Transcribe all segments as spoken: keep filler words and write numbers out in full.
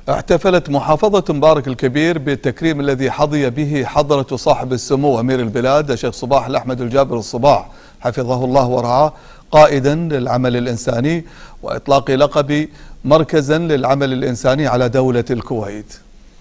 احتفلت محافظة مبارك الكبير بالتكريم الذي حظي به حضرة صاحب السمو أمير البلاد الشيخ صباح الأحمد الجابر الصباح حفظه الله ورعاه قائدا للعمل الإنساني وإطلاق لقب مركزا للعمل الإنساني على دولة الكويت.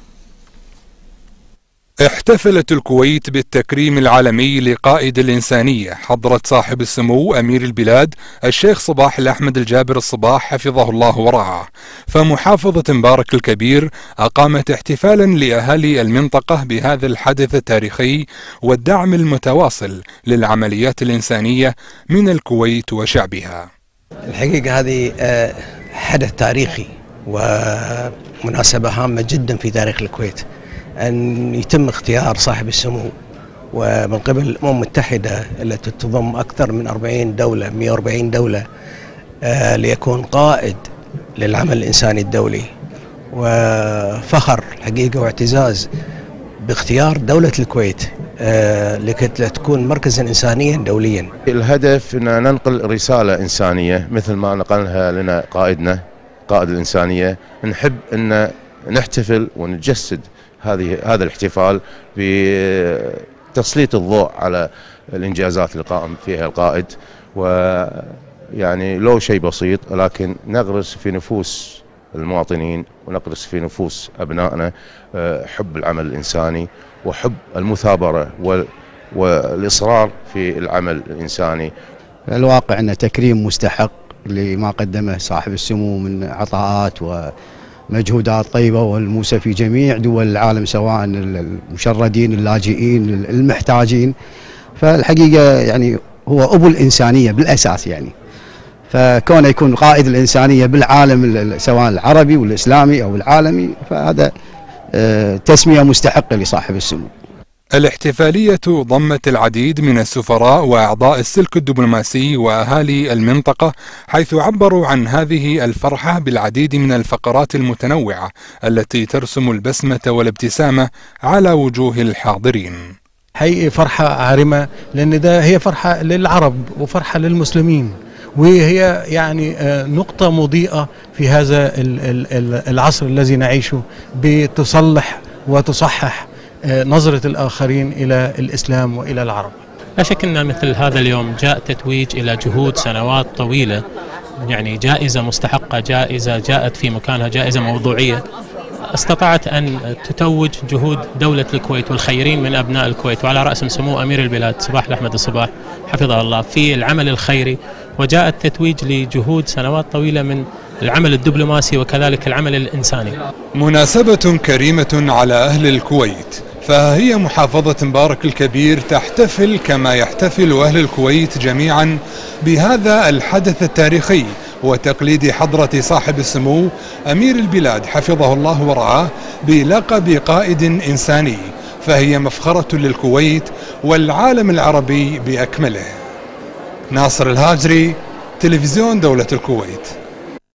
احتفلت الكويت بالتكريم العالمي لقائد الإنسانية حضرة صاحب السمو أمير البلاد الشيخ صباح الأحمد الجابر الصباح حفظه الله ورعاه. فمحافظة مبارك الكبير أقامت احتفالا لأهالي المنطقة بهذا الحدث التاريخي والدعم المتواصل للعمليات الإنسانية من الكويت وشعبها. الحقيقة هذه حدث تاريخي ومناسبة هامة جدا في تاريخ الكويت، أن يتم اختيار صاحب السمو ومن قبل الأمم المتحدة التي تضم أكثر من أربعين دولة مئة وأربعين دولة آه ليكون قائد للعمل الإنساني الدولي، وفخر حقيقة واعتزاز باختيار دولة الكويت آه لكي تكون مركزا إنسانيا دوليا. الهدف أن ننقل رسالة إنسانية مثل ما نقلها لنا قائدنا قائد الإنسانية. نحب أن نحتفل ونجسد هذه هذا الاحتفال بتسليط الضوء على الانجازات اللي قام فيها القائد، ويعني لو شيء بسيط ولكن نغرس في نفوس المواطنين ونغرس في نفوس ابنائنا حب العمل الانساني وحب المثابره والاصرار في العمل الانساني. الواقع ان تكريم مستحق لما قدمه صاحب السمو من عطاءات و مجهودات طيبة والموسى في جميع دول العالم، سواء المشردين اللاجئين المحتاجين. فالحقيقة يعني هو أبو الإنسانية بالأساس، يعني فكونه يكون قائد الإنسانية بالعالم سواء العربي والإسلامي أو العالمي، فهذا تسمية مستحقة لصاحب السمو. الاحتفالية ضمت العديد من السفراء وأعضاء السلك الدبلوماسي وأهالي المنطقة، حيث عبروا عن هذه الفرحة بالعديد من الفقرات المتنوعة التي ترسم البسمة والابتسامة على وجوه الحاضرين. حقيقي فرحة عارمة، لأن ده هي فرحة للعرب وفرحة للمسلمين، وهي يعني نقطة مضيئة في هذا العصر الذي نعيشه، بتصلح وتصحح نظرة الآخرين إلى الإسلام وإلى العرب. لا شك أن مثل هذا اليوم جاء تتويج إلى جهود سنوات طويلة، يعني جائزة مستحقة، جائزة جاءت في مكانها، جائزة موضوعية استطاعت أن تتوج جهود دولة الكويت والخيرين من أبناء الكويت، وعلى رأسهم سمو أمير البلاد صباح الأحمد الصباح حفظه الله في العمل الخيري، وجاء التتويج لجهود سنوات طويلة من العمل الدبلوماسي وكذلك العمل الإنساني. مناسبة كريمة على أهل الكويت، فهي محافظة مبارك الكبير تحتفل كما يحتفل أهل الكويت جميعا بهذا الحدث التاريخي وتقليد حضرة صاحب السمو أمير البلاد حفظه الله ورعاه بلقب قائد إنساني، فهي مفخرة للكويت والعالم العربي بأكمله. ناصر الهاجري، تلفزيون دولة الكويت.